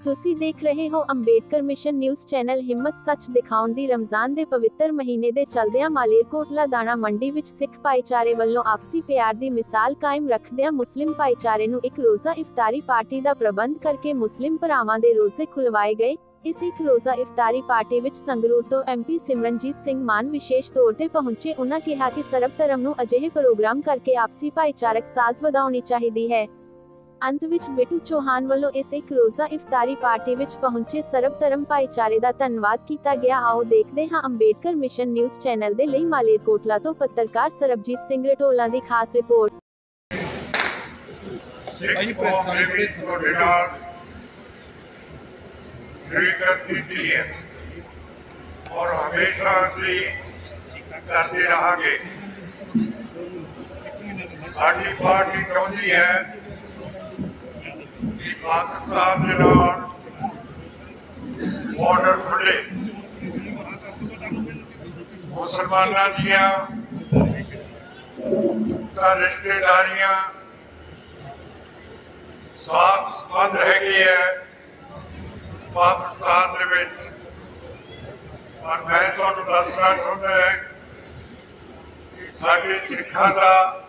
ਤੁਸੀਂ ਦੇਖ ਰਹੇ ਹੋ ਅੰਬੇਡਕਰ ਮਿਸ਼ਨ ਨਿਊਜ਼ ਚੈਨਲ। ਹਿੰਮਤ ਸੱਚ ਦਿਖਾਉਣ ਦੀ ਰਮਜ਼ਾਨ ਦੇ ਪਵਿੱਤਰ ਮਹੀਨੇ ਦੇ ਚਲਦਿਆਂ ਮਾਲੇਰਕੋਟਲਾ ਦਾਣਾ ਮੰਡੀ ਵਿੱਚ ਸਿੱਖ ਭਾਈਚਾਰੇ ਵੱਲੋਂ ਆਪਸੀ ਪਿਆਰ ਦੀ ਮਿਸਾਲ ਕਾਇਮ ਰੱਖਦਿਆਂ ਮੁਸਲਿਮ ਭਾਈਚਾਰੇ ਨੂੰ ਇੱਕ ਰੋਜ਼ਾ ਇਫਤਾਰੀ ਪਾਰਟੀ ਦਾ ਪ੍ਰਬੰਧ ਕਰਕੇ ਮੁਸਲਿਮ ਭਰਾਵਾਂ ਦੇ ਰੋਜ਼ੇ ਖੁਲਵਾਏ ਗਏ। इस एक रोज़ा इफ्तारी पार्टी विच संगरूर तो MP सिमरनजीत सिंह मान विशेष तौर ते पहुंचे। उन्हां कहा कि सर्व धर्म नूं अजिहे प्रोग्राम करके आपसी भाईचारक साज वधाउणी चाहीदी है। अंत विच बिटू चौहान वालों इस एक रोज़ा इफ्तारी पार्टी विच पहुंचे सर्व धर्म भाईचारे दा धन्नवाद कीता गया। आओ देखदे हां अंबेडकर मिशन न्यूज़ चैनल दे लई मालेरकोटला तो पत्रकार सरबजीत सिंह रटोला दी खास रिपोर्ट। की है और हमेशा से करते रहांगे। साडी पार्टी चाहती है कि पाकिस्तान के नाल बॉर्डर खुले, मुसलमानों दियां रिश्तेदारियां साथ संबंध हैगे है पाकिस्तान दे विच। और मैं तुहानूं दसना चाहुंदा है कि साडे सिखां दा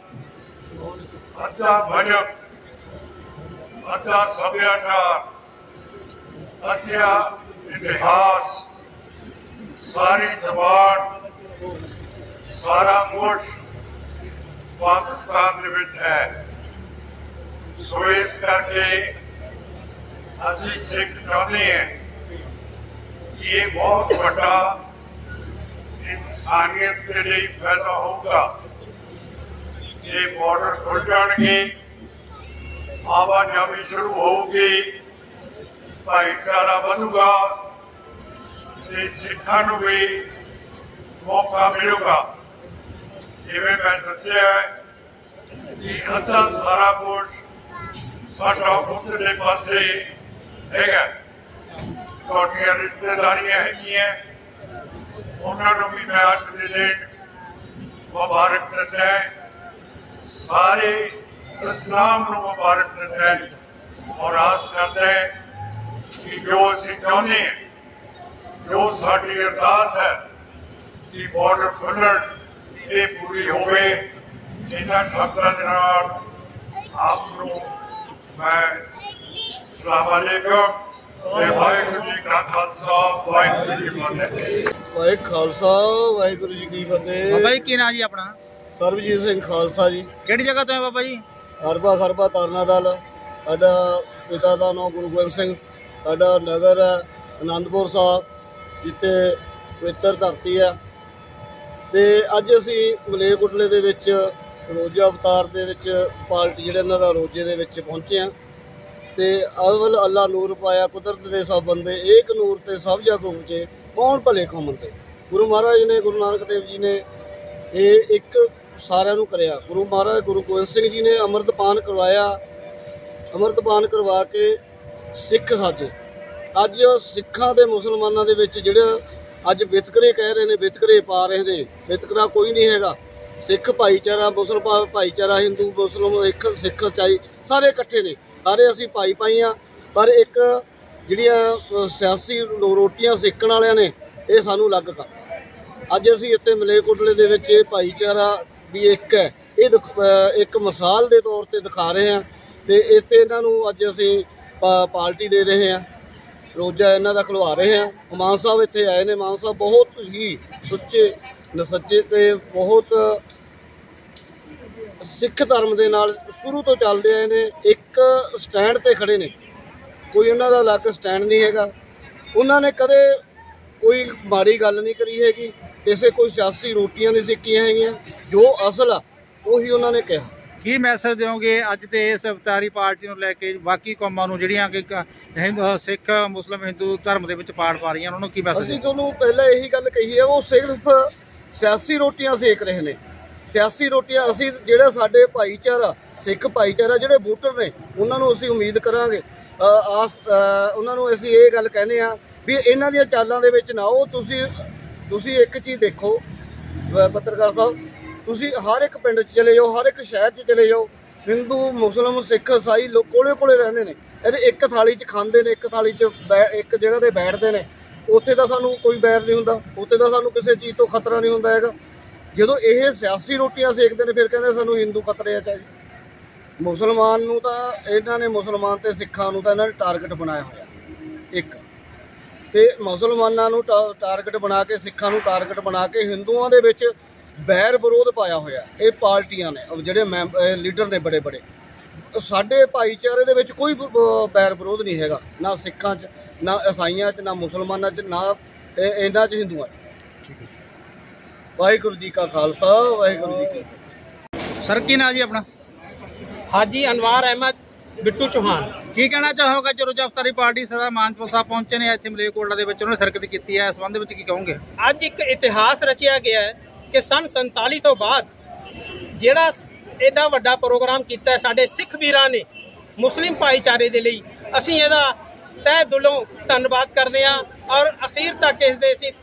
अद्धा मजहब, अद्धा सभ्याचार, अद्धा इतिहास, सारी जबान, सारा कुछ पाकिस्तान दे विच है। सो इस करके असी सिख चाहते हैं कि ये बहुत बड़ा इंसानियत के लिए फायदा होगा। ये बॉर्डर खुल जाएंगे, आवाजाही शुरू होगी, भाईचारा बनूगा, सिखा नूं भी मौका मिलेगा। जिवें मैं दस्सिया कि अद्धा सारा कुछ साडा उधरले पासे हैगा, तुहाडियां रिश्तेदारियां हैगियां, उन्होंने भी मैं अज के दिन मुबारक दिंदा है। सारे इस्लाम नूं मुबारक दिंदा है और आस करदा है कि जो असीं चाहुंदे हैं, जो साडी अरदास है कि बॉर्डर खुलण ये पूरी होवे। इन्हां शब्दां दे नाल आप नूं मैं अस्सलाम वालेकुम। वाहिगुरू जी का खालसा वाहिगुरू जी की फतेह। वाहे खालसा वाहिगुरू जी की फतेह। बाबा जी की नाम जी अपना? सरबजीत सिंह खालसा जी। किहड़ी जगह तो है बाबा जी? हरबा खरबा तरना दल। साडा पिता का नाम गुरु गोबिंद सिंह। साडा नगर है आनंदपुर साहब, जिथे पवित्र धरती है। ते अज असी मलेरकोटले दे विच रोज़ा अवतार दे विच पार्टी जिहड़े इन्हां दा रोजे दे विच पहुंचे हैं। ते अव्वल अल्लाह नूर पाया कुदरत दे सब बंदे, एक नूर ते सब जग उपजे, कौन भले को मंदे। गुरु महाराज ने, गुरु नानक देव जी ने ये एक सारिਆਂ ਨੂੰ करिया। गुरु महाराज गुरु गोबिंद सिंह जी ने अमृतपान करवाया। अमृतपान करवा के सिख साजे। अज सिखां दे मुसलमानां दे विच जिहड़े अज वितकरे कह रहे हैं, वितकरे पा रहे हैं, वितकरा कोई नहीं हैगा। सिख भाईचारा, मुसलमान भाईचारा, हिंदू मुसलिम सिख ईसाई सारे इकट्ठे ने, सारे असीं भाई भाई हाँ। पर एक जिहड़ियां सियासी रोटियां सेकण वालियां ने ये सानूं अलग करता। अज असीं इत्थे मलेरकोटले दे विच ये भाईचारा भी एक है, ये एक मिसाल के तौर पर दिखा रहे हैं। तो इत्थे इन्हां नूं अज असीं पार्टी दे रहे हैं, रोज़ा इन्हां दा खुलवा रहे हैं। मान साहब इत्थे आए ने। मान साहब बहुत ही सुच्चे नसच्चे ते बहुत सिख धर्म के नाल शुरू तो चलते आए ने। एक स्टैंड ते खड़े ने, कोई उन्हां दा अलग स्टैंड नहीं हैगा। उन्होंने कदे कोई माड़ी गल नहीं करी हैगी, किसी कोई सियासी रोटियां नहीं सेकियां हैगियां। जो असल आ उही उन्होंने कहा। की मैसेज दोगे अज ते इस इफ्तारी पार्टी नूं लैके बाकी कौमां नूं जिहड़ियां कि सिख मुस्लिम हिंदू धर्म दे विच पार्ट पा रही उन्होंने की मैसेज? असीं तुहानूं पहले यही गल कही है, वो सिर्फ सियासी रोटियां सेक रहे हैं। सियासी रोटियां असीं जिहड़े साडे भाईचारा, सिख भाईचारा जिहड़े वोटर ने, उन्हां नूं असीं उम्मीद करांगे। उन्हां नूं असीं ये गल कहने आ भी इन्हां दियां चालां दे विच ना आओ। तुसीं एक चीज़ देखो पत्रकार साहब, तुसीं हर एक पिंड चले जाओ, हर एक शहर चले जाओ, हिंदू मुस्लिम सिख ईसाई लोग कोले कोले रहंदे ने। एक थाली च खांदे ने, एक थाली च एक जगह ते बैठते हैं, उत्थे तां सानूं कोई बैर नहीं हुंदा, उत्थे तां सानूं किसी चीज़ तो खतरा नहीं हुंदा हैगा। जदों ये सियासी रोटियां सेकते हैं फिर कहते सानूं हिंदू खतरे च जी। मुसलमान नूं तां इन्हां ने, मुसलमान ते सिखां नूं तां इन्हां ने टारगेट बनाया होया एक, ते मुसलमानां नूं टारगेट बना के, सिखां नूं टारगेट बना के हिंदुआं दे विच बैर विरोध पाया होया। ये पार्टियां ने जिहड़े लीडर ने बड़े बड़े, साडे भाईचारे दे विच कोई बैर विरोध नहीं हैगा, ना सिखां च, ना ईसाइयां च, ना मुसलमानां च, ना इन्हां च हिंदुआं च। वाहिगुरू जी का खालसा, वाहिगुरू जी की फतेह। सर की नाम जी अपना? हाजी अनवार अहमद बिट्टू चौहान। की कहना चाहोगे जो अफतारी पार्टी सरदार मानचोल साहब पहुंचे ने इत्थे मलेरकोटला दे विच, उन्होंने शिरकत की है, इस संबंध में की कहोगे? अज एक इतिहास रचिया गया है कि सन 47 तो बाद जिहड़ा एडा वड्डा प्रोग्राम किया है साडे सिख वीरां ने मुस्लिम भाईचारे दे लई, असीं इहदा तह दिलों धन्नवाद करदे हां और अखीर तक इस दे असीं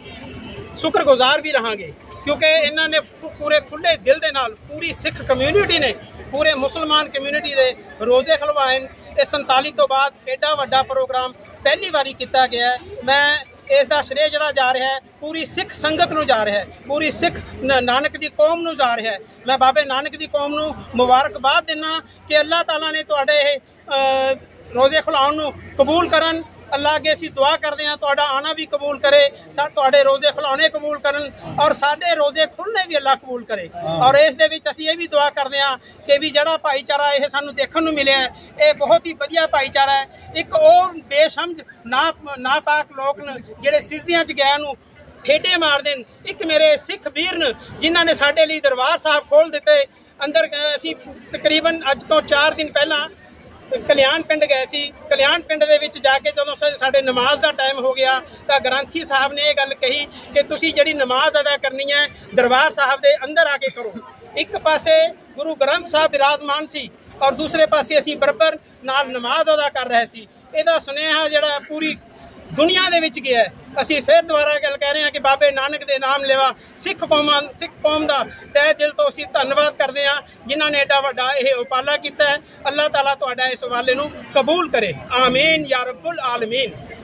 शुक्रगुजार भी रहांगे, क्योंकि इन्हां ने पूरे खुले दिल दे नाल पूरी सिख कम्यूनिटी ने, पूरे मुसलमान कम्यूनिटी दे रोजे खलवाए। इस 47 तो बाद एडा वड्डा प्रोग्राम पहली बारी किया गया है। मैं इसका श्रेय जड़ा जा रहा है पूरी सिख संगत नूं जा रहा है, पूरी सिख नानक दी कौम नूं जा रहा है। मैं बाबे नानक दी कौम नूं मुबारकबाद दिना कि अल्लाह ताला ने तुहाडे रोजे खुलाउण नूं कबूल करन। अल्लाह अगे असीं दुआ करते हैं तुहाडा आना भी कबूल करे, तुहाडे रोजे खुलाने कबूल करन और साडे रोजे खुलने भी अल्लाह कबूल करे। और इस दे विच असीं ये भी दुआ करते हैं कि भी जिहड़ा भाईचारा ये सानूं देखण नूं मिलिया है, ये बहुत ही वधिया भाईचारा है। एक और बेशमझ नापाक लोग न जिहड़े सिजदियां च गए नूं ठेडे मार देन। एक मेरे सिख वीर न जिन्हां ने साडे लई दरबार साहब खोल दिते। अंदर असीं तकरीबन अज तो 4 दिन पहलां कल्याण पिंड गए सी। कल्याण पिंड दे विच जाके जदों साडे नमाज दा टाइम हो गया तां ग्रंथी साहब ने यह गल कही कि तुसीं जिहड़ी नमाज अदा करनी है दरबार साहब दे अंदर आके करो। एक पासे गुरु ग्रंथ साहब विराजमान सी और दूसरे पासे असीं बराबर नाल नमाज अदा कर रहे सी। इहदा सुनेहा जिहड़ा पूरी दुनिया दे विच गया है। असीं फिर दोबारा गल कह रहे हैं कि बाबे नानक दे नाम लेवा सिख कौम दा तह दिल तो असीं धन्नवाद करते हैं जिन्हां ने एडा वड्डा यह उपाला किया है। अल्लाह ताला तुहाडा इस हवाले नूं कबूल करे, आमीन या रब्बुल आलमीन।